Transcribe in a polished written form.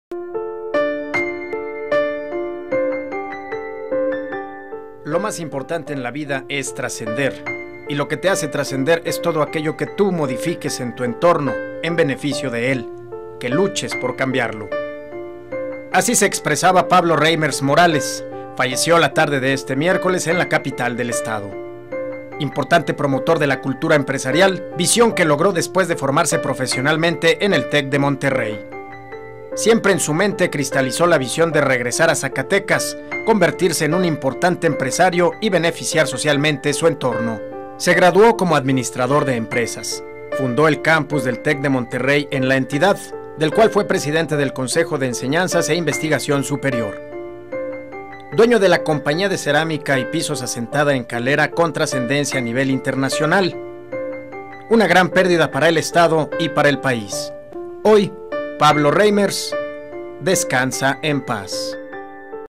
Lo más importante en la vida es trascender, y lo que te hace trascender es todo aquello que tú modifiques en tu entorno en beneficio de él, que luches por cambiarlo. Así se expresaba Pablo Reimers Morales. Falleció la tarde de este miércoles en la capital del estado. Importante promotor de la cultura empresarial, visión que logró después de formarse profesionalmente en el TEC de Monterrey. Siempre en su mente cristalizó la visión de regresar a Zacatecas, convertirse en un importante empresario y beneficiar socialmente su entorno. Se graduó como administrador de empresas. Fundó el campus del TEC de Monterrey en la entidad, del cual fue presidente del Consejo de Enseñanzas e Investigación Superior. Dueño de la compañía de cerámica y pisos asentada en Calera con trascendencia a nivel internacional. Una gran pérdida para el Estado y para el país. Hoy, Pablo Reimers descansa en paz.